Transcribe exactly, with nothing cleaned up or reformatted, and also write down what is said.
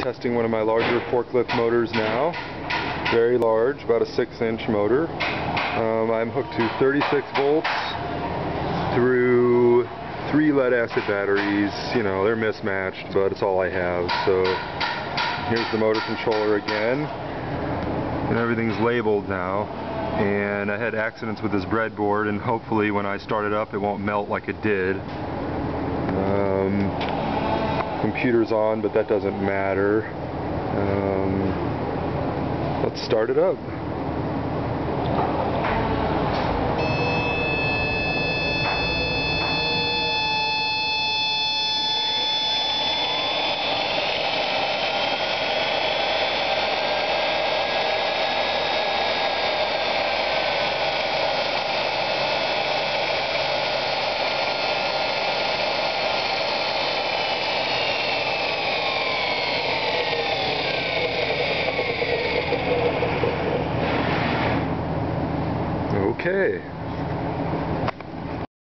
testing one of my larger forklift motors now. Very large, about a six inch motor. Um, I'm hooked to thirty-six volts through three lead acid batteries. You know, they're mismatched, but it's all I have. So here's the motor controller again. And everything's labeled now. And I had accidents with this breadboard, and hopefully when I start it up it won't melt like it did. Um, computer's on, but that doesn't matter. Um, let's start it up. Okay.